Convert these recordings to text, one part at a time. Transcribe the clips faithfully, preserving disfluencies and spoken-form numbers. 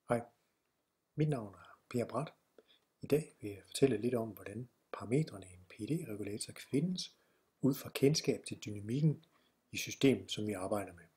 Hej, mit navn er Per Bradt. I dag vil jeg fortælle lidt om, hvordan parametrene i en P I D-regulator kan findes ud fra kendskab til dynamikken i systemet, som vi arbejder med.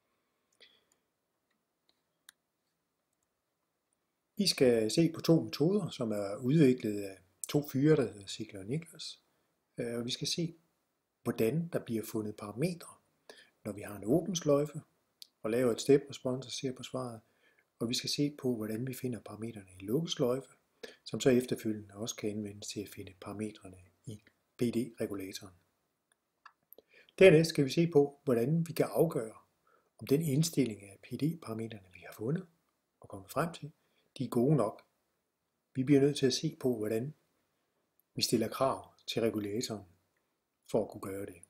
Vi skal se på to metoder, som er udviklet af to fyre, der hedder Ziegler og Niklas. Og vi skal se, hvordan der bliver fundet parametre, når vi har en åben sløjfe og laver et step response og ser på svaret. Og vi skal se på, hvordan vi finder parametrene i lukket sløjfe, som så efterfølgende også kan anvendes til at finde parametrene i P I D-regulatoren. Dernæst skal vi se på, hvordan vi kan afgøre, om den indstilling af P I D-parametrene, vi har fundet og kommet frem til, de er gode nok. Vi bliver nødt til at se på, hvordan vi stiller krav til regulatoren for at kunne gøre det.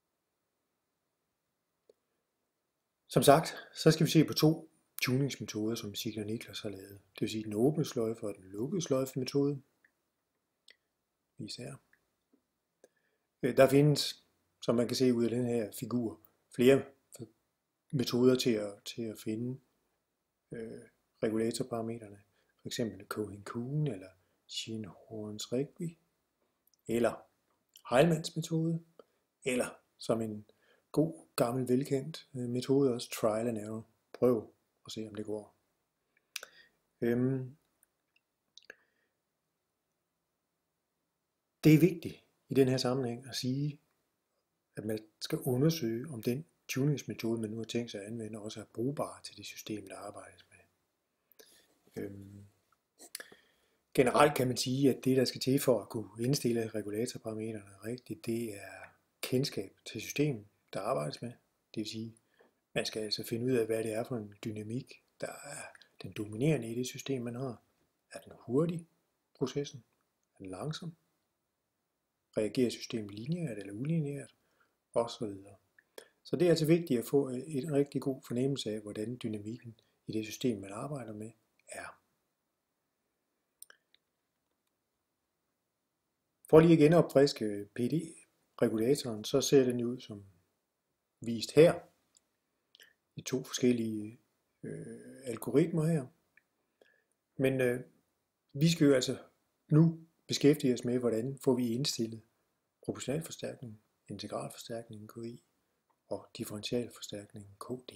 Som sagt, så skal vi se på to tuningsmetoder, som Ziegler og Niklas har lavet. Det vil sige den åbne sløjfe og den lukkede sløjfe metode. Især. Der findes, som man kan se ud af den her figur, flere metoder til at, til at finde øh, regulatorparametrene. For eksempel Cohen-Kuhn eller Schoenhorns-Rigby, eller Heilmanns metode, eller som en god, gammel, velkendt metode også trial and error. Prøv og se, om det går. Øhm. Det er vigtigt i den her sammenhæng at sige, at man skal undersøge, om den tuningsmetode, man nu har tænkt sig at anvende, også er brugbar til det system, der arbejdes med. Øhm. Generelt kan man sige, at det, der skal til for at kunne indstille regulatorparametrene rigtigt, det er kendskab til systemet, der arbejdes med. Det vil sige, man skal altså finde ud af, hvad det er for en dynamik, der er den dominerende i det system, man har. Er den hurtig, processen? Er den langsom? Reagerer systemet lineært eller ulineært? Og så videre. Så det er altså vigtigt at få en rigtig god fornemmelse af, hvordan dynamikken i det system, man arbejder med, er. For lige at genopfriske P I D-regulatoren, så ser den ud som vist her, i to forskellige øh, algoritmer her. Men øh, vi skal jo altså nu beskæftige os med, hvordan får vi indstillet proportionalforstærkning, integralforstærkning K I og differentialforstærkning K D.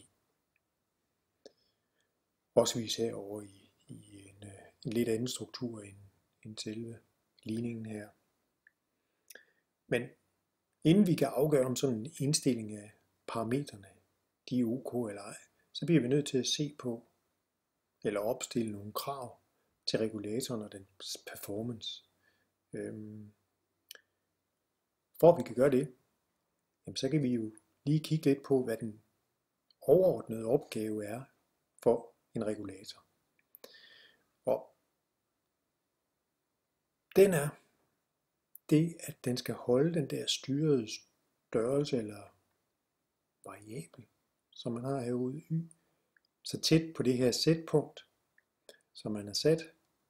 Også vi ser over i, i en, øh, en lidt anden struktur end, end selve ligningen her. Men inden vi kan afgøre om sådan en indstilling af parametrene, de er ok eller ej, så bliver vi nødt til at se på, eller opstille nogle krav til regulatoren og dens performance. Øhm, for at vi kan gøre det, jamen så kan vi jo lige kigge lidt på, hvad den overordnede opgave er for en regulator. Og den er det, at den skal holde den der styrede størrelse eller variabel, som man har herude y, så tæt på det her sætpunkt, som man har sat,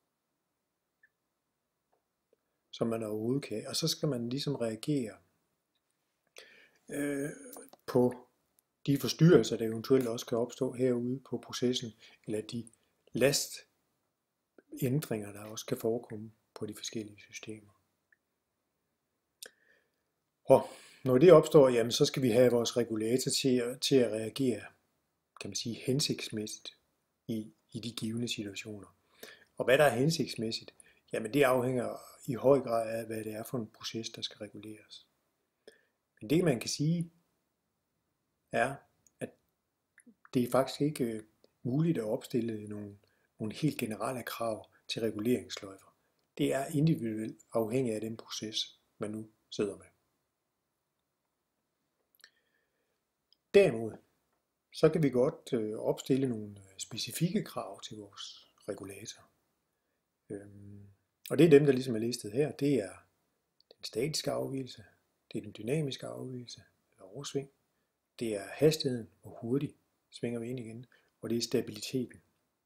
som man overhovedet kan. Og så skal man ligesom reagere øh, på de forstyrrelser, der eventuelt også kan opstå herude på processen, eller de lastændringer, der også kan forekomme på de forskellige systemer. Og når det opstår, jamen, så skal vi have vores regulator til at, til at reagere, kan man sige, hensigtsmæssigt i, i de givne situationer. Og hvad der er hensigtsmæssigt, jamen det afhænger i høj grad af, hvad det er for en proces, der skal reguleres. Men det man kan sige, er, at det er faktisk ikke muligt at opstille nogle, nogle helt generelle krav til reguleringssløjfer. Det er individuelt afhængigt af den proces, man nu sidder med. Derimod, så kan vi godt øh, opstille nogle specifikke krav til vores regulator. Øhm, og det er dem, der ligesom er listet her. Det er den statiske afvigelse, det er den dynamiske afvigelse, eller oversving, det er hastigheden, hvor hurtigt svinger vi ind igen, og det er stabiliteten.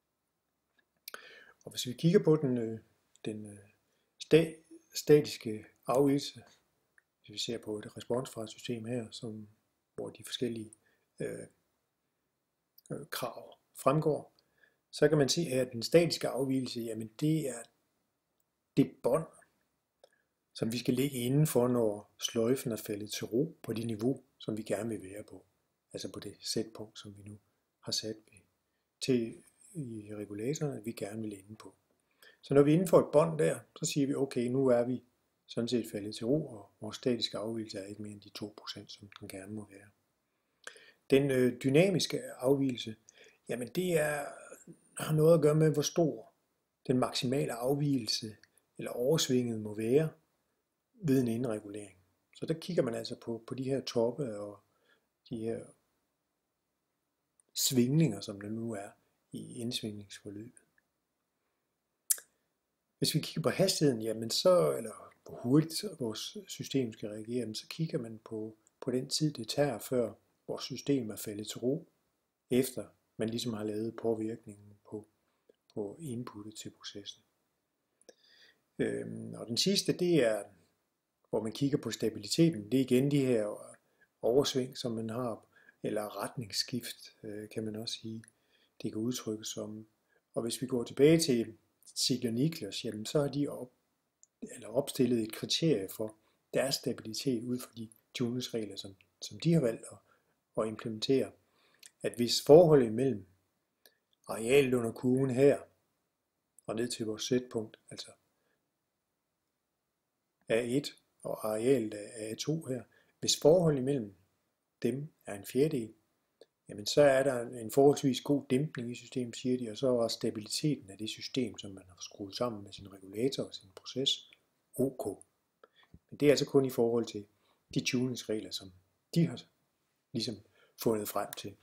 Og hvis vi kigger på den, øh, den øh, sta statiske afvigelse, hvis vi ser på et respons fra et system her, som hvor de forskellige øh, øh, krav fremgår, så kan man se her, at den statiske afvigelse, jamen det er det bånd, som vi skal ligge indenfor, når sløjfen er faldet til ro på det niveau, som vi gerne vil være på. Altså på det sætpunkt, som vi nu har sat til i regulatoren, at vi gerne vil ende på. Så når vi er inden for et bånd der, så siger vi, okay, nu er vi sådan set faldet til ro, og vores statiske afvigelse er ikke mere end de to procent, som den gerne må være. Den øh, dynamiske afvigelse, jamen det er, har noget at gøre med, hvor stor den maksimale afvigelse eller oversvinget må være ved en indregulering. Så der kigger man altså på, på de her toppe og de her svingninger, som der nu er i indsvingningsforløbet. Hvis vi kigger på hastigheden, jamen så, eller hvor hurtigt vores system skal reagere, så kigger man på, på den tid, det tager, før vores system er faldet til ro, efter man ligesom har lavet påvirkningen på, på inputtet til processen. Øhm, og den sidste, det er, hvor man kigger på stabiliteten. Det er igen de her oversving, som man har, eller retningsskift, øh, kan man også sige. Det kan udtrykkes som. Og hvis vi går tilbage til Ziegler-Nicklas, jamen så har de op, eller opstillet et kriterie for deres stabilitet ud fra de tuningsregler, som, som de har valgt at, at implementere. At hvis forholdet mellem arealet under kurven her og ned til vores sætpunkt, altså A et og arealet af A to her, hvis forholdet mellem dem er en fjerdedel, jamen så er der en forholdsvis god dæmpning i systemet, siger de, og så er stabiliteten af det system, som man har skruet sammen med sin regulator og sin proces, ok. Men det er altså kun i forhold til de tuningsregler, som de har ligesom fundet frem til.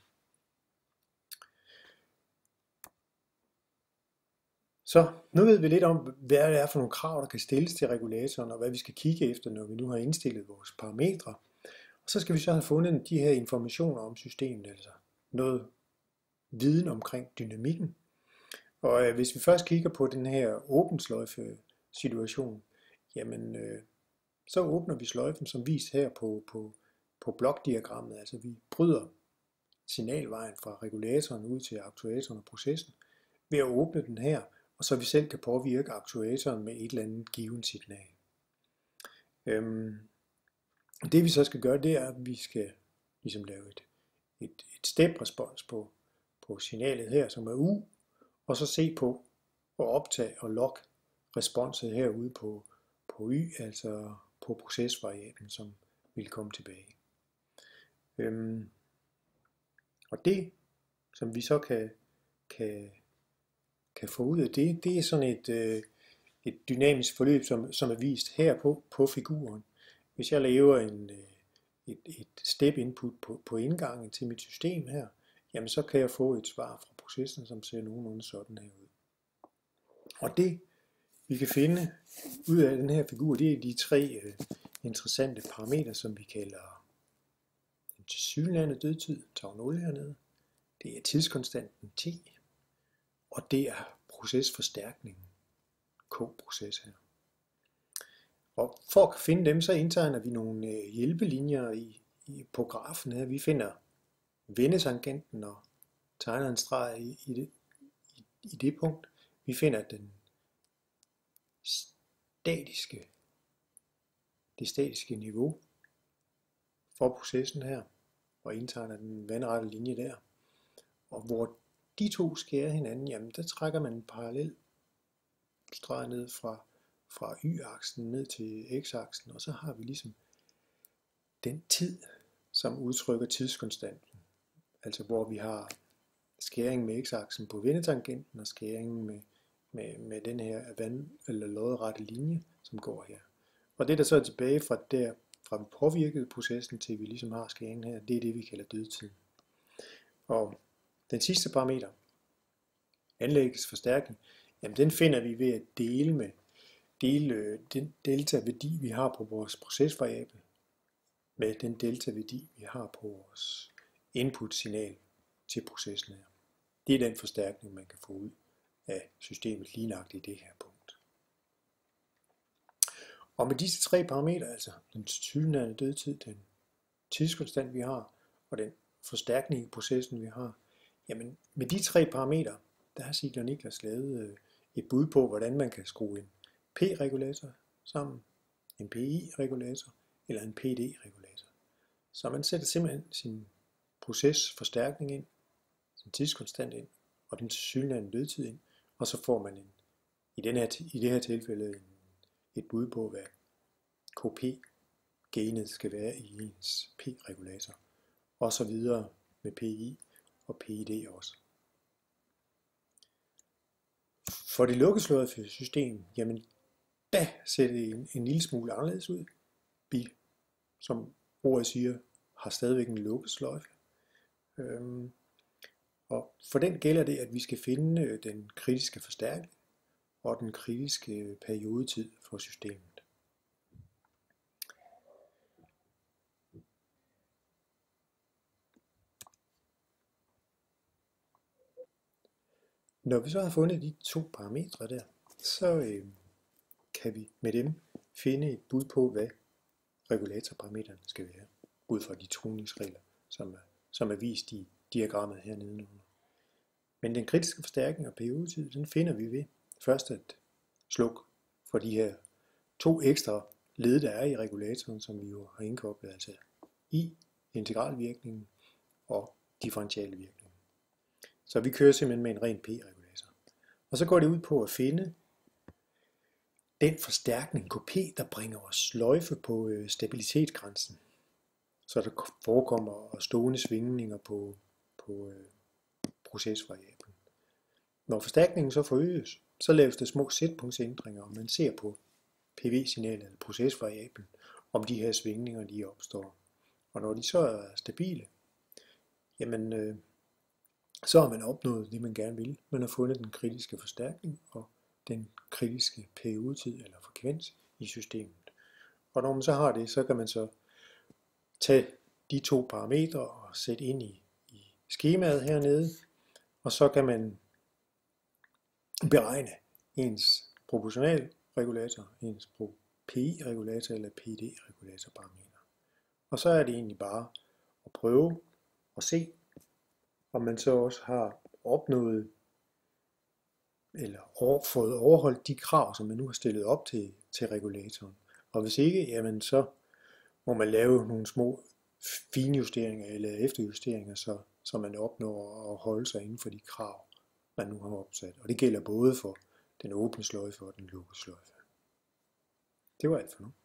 Så nu ved vi lidt om, hvad det er for nogle krav, der kan stilles til regulatoren, og hvad vi skal kigge efter, når vi nu har indstillet vores parametre. Og så skal vi så have fundet de her informationer om systemet, altså noget viden omkring dynamikken. Og øh, hvis vi først kigger på den her åben sløjfe situation, jamen øh, så åbner vi sløjfen som vist her på, på, på blokdiagrammet. Altså vi bryder signalvejen fra regulatoren ud til aktuatoren og processen ved at åbne den her, og så vi selv kan påvirke aktuatoren med et eller andet givet signal. Øhm, Det vi så skal gøre, det er, at vi skal ligesom lave et, et, et step-respons på, på signalet her, som er U, og så se på og optage og logge responset herude på, på Y, altså på procesvariablen, som vil komme tilbage. Øhm, og det, som vi så kan, kan, kan få ud af det, det er sådan et, øh, et dynamisk forløb, som, som er vist her på, på figuren. Hvis jeg laver en, et, et step input på, på indgangen til mit system her, jamen så kan jeg få et svar fra processen, som ser nogenlunde sådan her ud. Og det vi kan finde ud af den her figur, det er de tre uh, interessante parametre, som vi kalder den tilsyneladende dødtid, tau nul hernede. Det er tidskonstanten t, og det er procesforstærkningen, k-proces her. Og for at finde dem, så indtegner vi nogle hjælpelinjer i, i, på grafen her. Vi finder vendetangenten og tegner en streg i, i, det, i, i det punkt. Vi finder den statiske, det statiske niveau for processen her, og indtegner den vandrette linje der. Og hvor de to skærer hinanden, jamen der trækker man en parallel streg ned fra fra y-aksen ned til x-aksen, og så har vi ligesom den tid, som udtrykker tidskonstanten. Altså hvor vi har skæringen med x-aksen på vendetangenten og skæringen med, med, med den her vand- eller lodrette linje, som går her. Og det der så er tilbage fra der, fra den påvirkede processen til vi ligesom har skæringen her, det er det vi kalder dødtid. Og den sidste parameter, anlæggets forstærkning, jamen den finder vi ved at dele med dele den delta-værdi, vi har på vores procesvariabel, med den delta-værdi, vi har på vores input-signal til processen her. Det er den forstærkning, man kan få ud af systemet lige nøjagtigt i det her punkt. Og med disse tre parametre, altså den tilsyneladende dødtid, den tidskonstant, vi har, og den forstærkning i processen, vi har, jamen med de tre parametre, der har Ziegler Niklas lavet et bud på, hvordan man kan skrue en P-regulator sammen, en P I-regulator eller en P D-regulator. Så man sætter simpelthen sin procesforstærkning ind, sin tidskonstant ind, og den tilsyneladende løbetid ind, og så får man en, i, den her, i det her tilfælde en, et bud på, hvad K P-genet skal være i ens P-regulator, og så videre med P I og P I D også. For det lukkesløjfe system, jamen der ser det en, en lille smule anderledes ud. Vi, som ordet siger, har stadigvæk en lukkesløjfe. Øhm, og for den gælder det, at vi skal finde den kritiske forstærkning og den kritiske periodetid for systemet. Når vi så har fundet de to parametre der, så øh, kan vi med dem finde et bud på, hvad regulatorparametrene skal være, ud fra de toningsregler, som er, som er vist i diagrammet her nedenunder. Men den kritiske forstærkning og periodetid, den finder vi ved først at slukke for de her to ekstra led, der er i regulatoren, som vi jo har indkoblet, altså i integralvirkningen og differentialvirkningen. Så vi kører simpelthen med en ren P-regulator. Og så går det ud på at finde den forstærkning K P, der bringer os sløjfe på stabilitetsgrænsen. Så der forekommer stående svingninger på, på procesvariablen. Når forstærkningen så forøges, så laves der små sætpunktsændringer, og man ser på P V-signalet eller procesvariablen, om de her svingninger de opstår. Og når de så er stabile, jamen øh, så har man opnået det, man gerne vil. Man har fundet den kritiske forstærkning og den kritiske periodetid eller frekvens i systemet. Og når man så har det, så kan man så tage de to parametre og sætte ind i, i skemaet hernede, og så kan man beregne ens proportionalregulator, ens P I-regulator eller P D-regulator parametre. Og så er det egentlig bare at prøve at se, om man så også har opnået eller over, fået overholdt de krav, som man nu har stillet op til, til regulatoren. Og hvis ikke, jamen så må man lave nogle små finjusteringer eller efterjusteringer, så, så man opnår at holde sig inden for de krav, man nu har opsat. Og det gælder både for den åbne sløjfe og den lukkede sløjfe. Det var alt for nu.